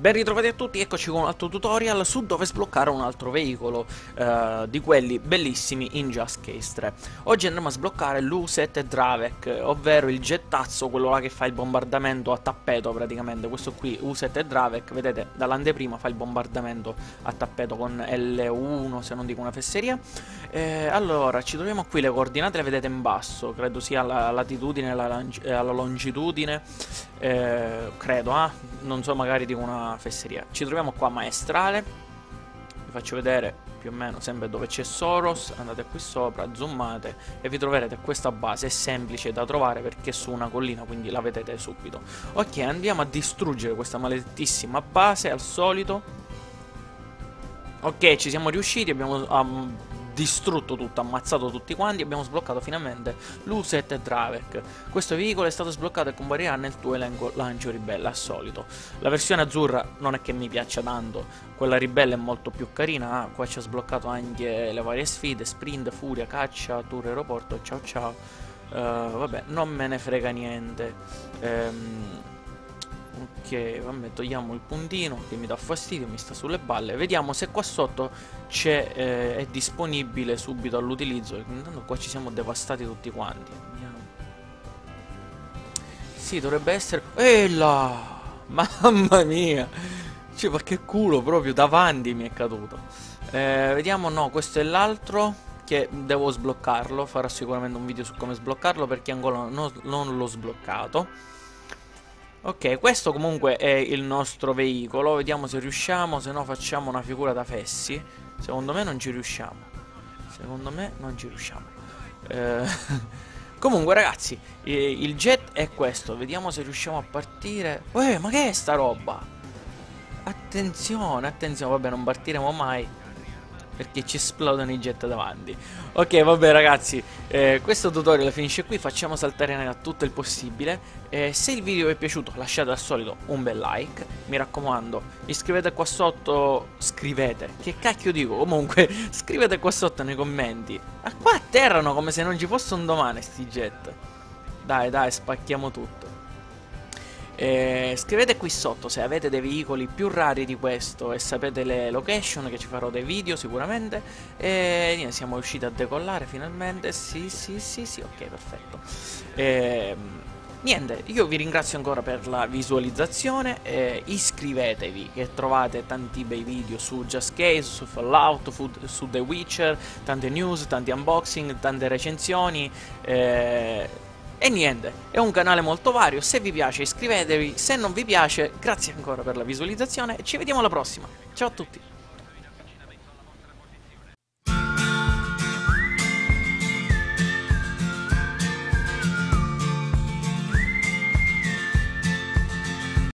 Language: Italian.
Ben ritrovati a tutti, eccoci con un altro tutorial su dove sbloccare un altro veicolo di quelli bellissimi in Just Cause 3. Oggi andremo a sbloccare l'U7 Dravek, ovvero il gettazzo, quello là che fa il bombardamento a tappeto praticamente. Questo qui, U7 Dravek, vedete, dall'anteprima fa il bombardamento a tappeto con L1, se non dico una fesseria. Allora, ci troviamo qui, le coordinate le vedete in basso, credo sia la latitudine e la longitudine, credo, non so, magari dico una fesseria. Ci troviamo qua a Maestrale, vi faccio vedere più o meno sempre dove c'è Soros. Andate qui sopra, zoomate e vi troverete questa base. È semplice da trovare perché è su una collina, quindi la vedete subito. Ok, andiamo a distruggere questa maledettissima base al solito. Ok, ci siamo riusciti, abbiamo distrutto tutto, ammazzato tutti quanti, abbiamo sbloccato finalmente l'U7 Dravek. Questo veicolo è stato sbloccato e comparirà nel tuo elenco lancio ribelle al solito. La versione azzurra non è che mi piaccia tanto, quella ribelle è molto più carina. Qua ci ha sbloccato anche le varie sfide, sprint, furia, caccia, tour aeroporto, ciao ciao. Vabbè, non me ne frega niente. Ok, vabbè, togliamo il puntino che mi dà fastidio, mi sta sulle balle. Vediamo se qua sotto è disponibile subito all'utilizzo. Intanto qua ci siamo devastati tutti quanti. Vediamo. Sì, dovrebbe essere... là! Mamma mia! Cioè, ma che culo, proprio davanti mi è caduto. Vediamo, no, questo è l'altro che devo sbloccarlo. Farò sicuramente un video su come sbloccarlo perché ancora non l'ho sbloccato. Ok, questo comunque è il nostro veicolo. Vediamo se riusciamo, se no facciamo una figura da fessi. Secondo me non ci riusciamo. Secondo me non ci riusciamo. Eh, Comunque ragazzi, il jet è questo. Vediamo se riusciamo a partire. Ma che è sta roba? Attenzione, attenzione. Vabbè, non partiremo mai perché ci esplodono i jet davanti. Ok, vabbè ragazzi, questo tutorial finisce qui. Facciamo saltare a tutto il possibile. Se il video vi è piaciuto lasciate al solito un bel like. Mi raccomando, iscrivete qua sotto. Scrivete, che cacchio dico? Comunque scrivete qua sotto nei commenti. Ma qua atterrano come se non ci fosse un domani sti jet. Dai dai, spacchiamo tutto. Scrivete qui sotto se avete dei veicoli più rari di questo e sapete le location, che ci farò dei video sicuramente. E niente, siamo riusciti a decollare finalmente. Sì, sì, sì, sì, ok, perfetto. Niente, io vi ringrazio ancora per la visualizzazione. Iscrivetevi, che trovate tanti bei video su Just Cause, su Fallout, su The Witcher, tante news, tanti unboxing, tante recensioni. E niente, è un canale molto vario. Se vi piace iscrivetevi, se non vi piace grazie ancora per la visualizzazione e ci vediamo alla prossima. Ciao a tutti.